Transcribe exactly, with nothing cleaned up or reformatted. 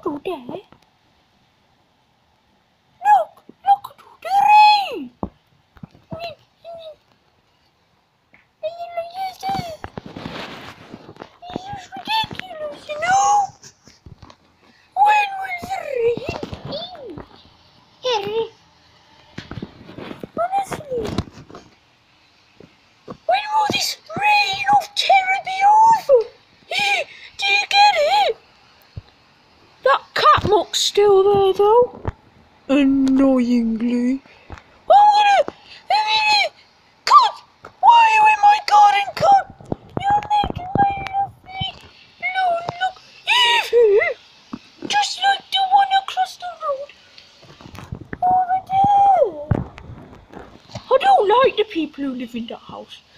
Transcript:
puddle there? Look, look at all the rain. This is ridiculous, you know. When will the rain end? Harry, honestly, when will this reign of terror be over? Do you get it? That cat looks still there though. Annoyingly. I'm gonna... A minute! Cut! Why are you in my garden, Cut? You're making my lovely lawn look evil. Just like the one across the road. Over there. I don't like the people who live in that house.